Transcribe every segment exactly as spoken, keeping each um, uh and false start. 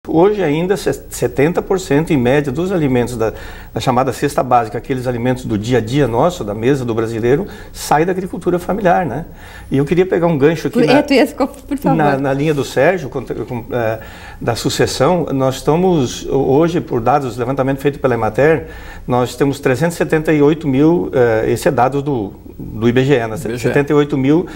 Hoje ainda setenta por cento em média dos alimentos da, da chamada cesta básica, aqueles alimentos do dia a dia nosso, da mesa do brasileiro, sai da agricultura familiar, né? E eu queria pegar um gancho aqui por, na, é, tu ia, por favor. na, na linha do Sérgio, com, com, é, da sucessão. Nós estamos, hoje, por dados, levantamento feito pela Emater, nós temos trezentos e setenta e oito mil, é, esse é dados do, do I B G E, né? I B G E. setenta e oito mil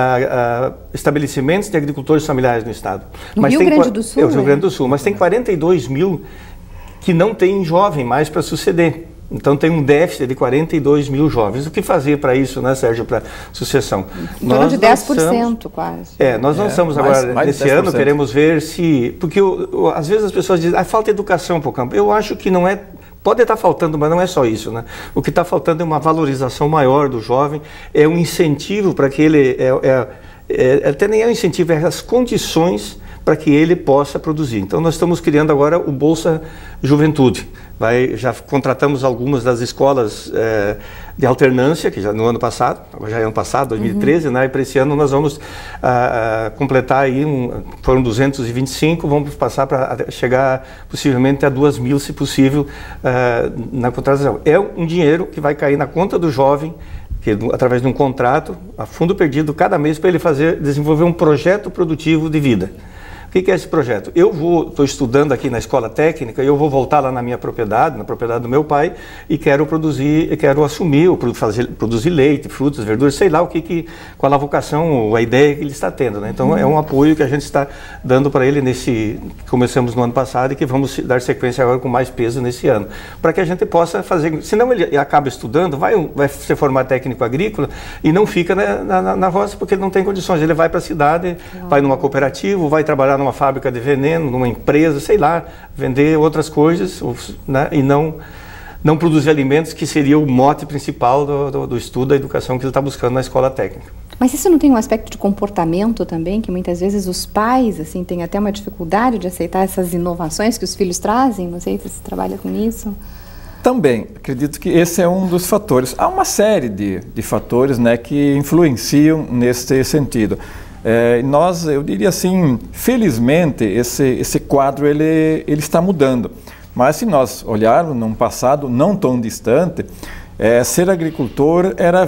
a, a, estabelecimentos de agricultores familiares no estado. No Mas Rio tem, Grande do Sul? É, o Rio Grande é? do Sul, mas tem quarenta e dois mil que não tem jovem mais para suceder. Então tem um déficit de quarenta e dois mil jovens. O que fazer para isso, né, Sérgio, para sucessão? Em torno de dez por cento quase. É, nós lançamos é, agora, mais, nesse ano, queremos ver se... Porque o, o, às vezes as pessoas dizem, ah, falta educação para o campo. Eu acho que não é... Pode estar faltando, mas não é só isso, né? O que está faltando é uma valorização maior do jovem, é um incentivo para que ele... É, é, é, até nem é um incentivo, é as condições para que ele possa produzir. Então nós estamos criando agora o Bolsa Juventude. Vai, já contratamos algumas das escolas é, de alternância, que já no ano passado, agora já é ano passado, dois mil e treze, uhum. né? E para esse ano nós vamos a, a, completar aí, um, foram duzentos e vinte e cinco, vamos passar para chegar possivelmente a duas mil, se possível, a, na contratação. É um dinheiro que vai cair na conta do jovem, que, através de um contrato, a fundo perdido, cada mês, para ele fazer, desenvolver um projeto produtivo de vida. O que é esse projeto? Eu vou, estou estudando aqui na escola técnica, e eu vou voltar lá na minha propriedade, na propriedade do meu pai, e quero produzir, quero assumir, fazer, produzir leite, frutas, verduras, sei lá o que, que qual a vocação, a ideia que ele está tendo, né? Então, uhum. é um apoio que a gente está dando para ele nesse, começamos no ano passado e que vamos dar sequência agora com mais peso nesse ano, para que a gente possa fazer, senão ele acaba estudando, vai, vai se formar técnico agrícola e não fica na, na, na roça porque ele não tem condições, ele vai para a cidade, uhum. vai numa cooperativa, vai trabalhar numa fábrica de veneno, numa empresa, sei lá, vender outras coisas, né, e não, não produzir alimentos, que seria o mote principal do, do, do estudo da educação que ele está buscando na escola técnica. Mas isso não tem um aspecto de comportamento também, que muitas vezes os pais assim, têm até uma dificuldade de aceitar essas inovações que os filhos trazem? Não sei se você trabalha com isso. Também, acredito que esse é um dos fatores. Há uma série de, de fatores, né, que influenciam nesse sentido. É, nós, eu diria assim, felizmente esse, esse quadro ele, ele está mudando, mas se nós olharmos num passado não tão distante, é, ser agricultor era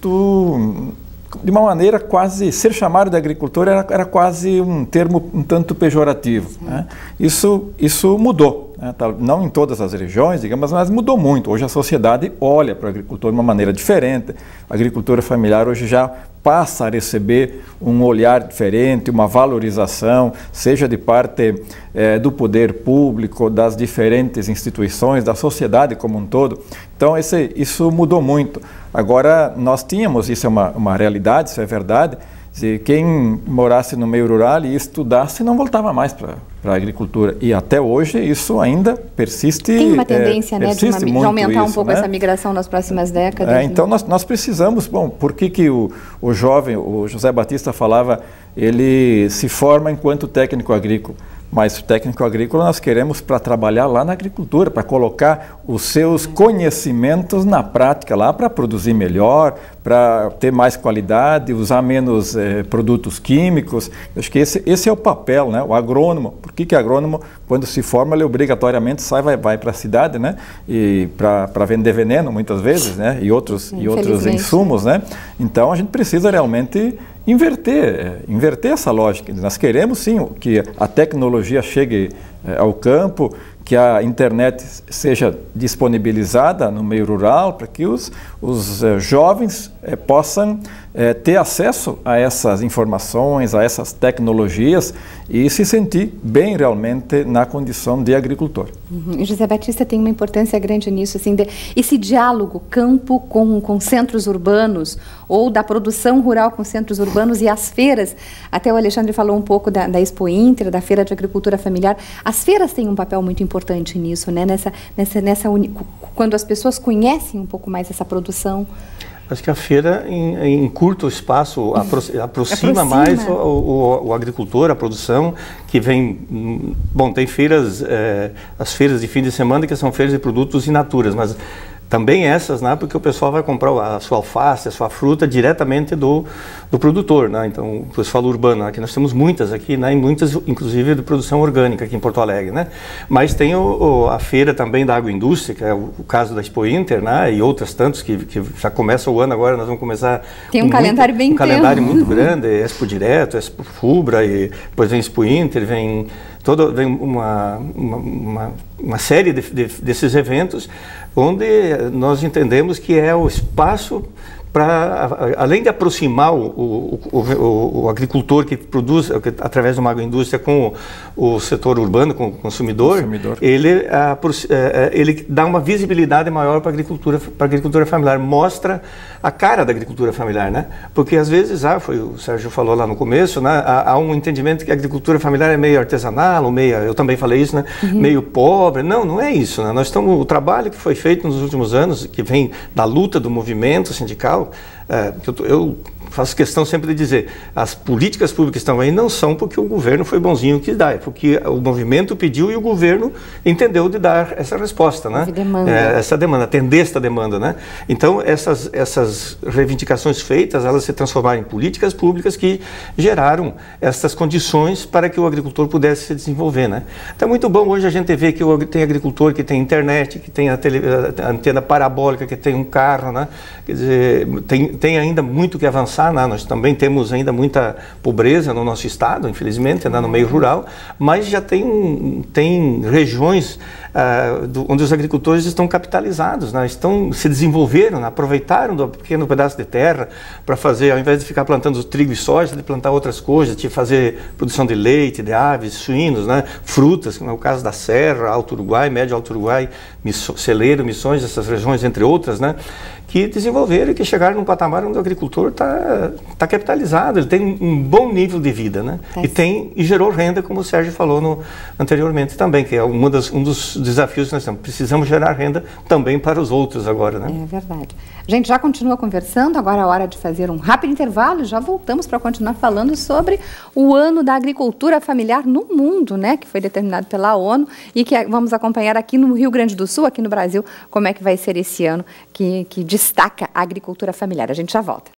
visto de uma maneira quase, ser chamado de agricultor era, era quase um termo um tanto pejorativo, né? Isso, isso mudou, né? Não em todas as regiões, digamos, mas mudou muito. Hoje a sociedade olha para o agricultor de uma maneira diferente, a agricultura familiar hoje já passa a receber um olhar diferente, uma valorização, seja de parte eh, do poder público, das diferentes instituições, da sociedade como um todo. Então, esse, isso mudou muito. Agora, nós tínhamos, isso é uma, uma realidade, isso é verdade, se quem morasse no meio rural e estudasse não voltava mais para a agricultura. E até hoje isso ainda persiste. Tem uma tendência, é, né, de, uma, de aumentar isso, um pouco, né, essa migração nas próximas décadas. É, então né? nós, nós precisamos, bom, por que, que o, o jovem, o José Batista falava, ele se forma enquanto técnico agrícola. Mas o técnico agrícola nós queremos para trabalhar lá na agricultura, para colocar os seus conhecimentos na prática lá, para produzir melhor, para ter mais qualidade, usar menos eh, produtos químicos. Eu acho que esse, esse é o papel, né? O agrônomo. Por que que agrônomo, quando se forma, ele obrigatoriamente sai, vai, vai para a cidade, né? E para vender veneno, muitas vezes, né? E outros, e outros insumos, né? Então a gente precisa realmente inverter, inverter essa lógica. Nós queremos sim que a tecnologia chegue eh, ao campo, que a internet seja disponibilizada no meio rural, para que os, os eh, jovens eh, possam eh, ter acesso a essas informações, a essas tecnologias e se sentir bem realmente na condição de agricultor. Uhum. E José Batista tem uma importância grande nisso, assim, de, esse diálogo campo com, com centros urbanos, ou da produção rural com centros urbanos e as feiras. Até o Alexandre falou um pouco da, da Expo Inter, da Feira de Agricultura Familiar. As feiras têm um papel muito importante nisso, né? Nessa, nessa, nessa uni... quando as pessoas conhecem um pouco mais essa produção. Acho que a feira, em, em curto espaço, apro aproxima, aproxima mais o, o, o agricultor, a produção, que vem... Bom, tem feiras, é, as feiras de fim de semana, que são feiras de produtos in natura, mas Também essas, né, porque o pessoal vai comprar a sua alface, a sua fruta diretamente do, do produtor, né? Então, o pessoal urbano, aqui nós temos muitas aqui, né, e muitas inclusive de produção orgânica aqui em Porto Alegre, né? Mas tem o, o, a feira também da agroindústria, que é o, o caso da Expo Inter, né, e outras tantos que, que já começa o ano agora, nós vamos começar... Tem um, um calendário muito, bem um calendário muito grande, Expo Direto, Expo Fubra, e depois vem Expo Inter, vem... Toda, vem uma, uma, uma, uma série de, de, desses eventos onde nós entendemos que é o espaço para, além de aproximar o, o, o, o agricultor que produz através de uma agroindústria com o, o setor urbano, com o consumidor, consumidor. Ele, a, ele dá uma visibilidade maior para a agricultura, para a agricultura familiar, mostra a cara da agricultura familiar, né? Porque às vezes, ah, foi, o Sérgio falou lá no começo, né? há, há um entendimento que a agricultura familiar é meio artesanal, ou meio, eu também falei isso, né? Uhum. Meio pobre. Não, não é isso, né? Nós estamos, o trabalho que foi feito nos últimos anos, que vem da luta do movimento sindical, é, que eu, eu faço questão sempre de dizer, as políticas públicas que estão aí não são porque o governo foi bonzinho que dá, é porque o movimento pediu e o governo entendeu de dar essa resposta, né? Demanda. É, essa demanda, atender esta demanda, né? Então, essas, essas reivindicações feitas, elas se transformaram em políticas públicas que geraram essas condições para que o agricultor pudesse se desenvolver, né? Então, é muito bom hoje a gente ver que tem agricultor que tem internet, que tem a, tele, a antena parabólica, que tem um carro, né? Quer dizer, tem, tem ainda muito que avançar. Nós também temos ainda muita pobreza no nosso estado, infelizmente, né, no meio rural, mas já tem, tem regiões uh, do, onde os agricultores estão capitalizados, né, estão, se desenvolveram, né, aproveitaram do pequeno pedaço de terra para fazer, ao invés de ficar plantando trigo e soja, de plantar outras coisas, de fazer produção de leite, de aves, suínos, né, frutas, como é o caso da Serra, Alto Uruguai, Médio Alto Uruguai, Misso, Celeiro, Missões, essas regiões, entre outras, né, que desenvolveram e que chegaram num patamar onde o agricultor está tá capitalizado, ele tem um bom nível de vida, né? É. E, tem, e gerou renda, como o Sérgio falou no, anteriormente também, que é uma das, um dos desafios que nós temos. Precisamos gerar renda também para os outros agora, né? É verdade. A gente já continua conversando, agora é a hora de fazer um rápido intervalo e já voltamos para continuar falando sobre o ano da agricultura familiar no mundo, né? Que foi determinado pela ONU e que vamos acompanhar aqui no Rio Grande do Sul, aqui no Brasil, como é que vai ser esse ano que, que destaca a agricultura familiar. A gente já volta.